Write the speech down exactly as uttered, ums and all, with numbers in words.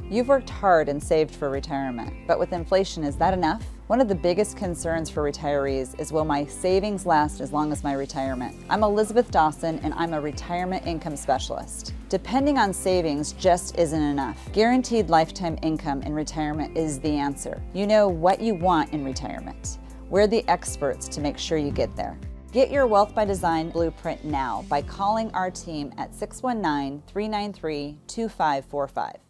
You've worked hard and saved for retirement, but with inflation, is that enough? One of the biggest concerns for retirees is, will my savings last as long as my retirement? I'm Elisabeth Dawson, and I'm a retirement income specialist. Depending on savings just isn't enough. Guaranteed lifetime income in retirement is the answer. You know what you want in retirement. We're the experts to make sure you get there. Get your Wealth by Design blueprint now by calling our team at six one nine, three nine three, two five four five.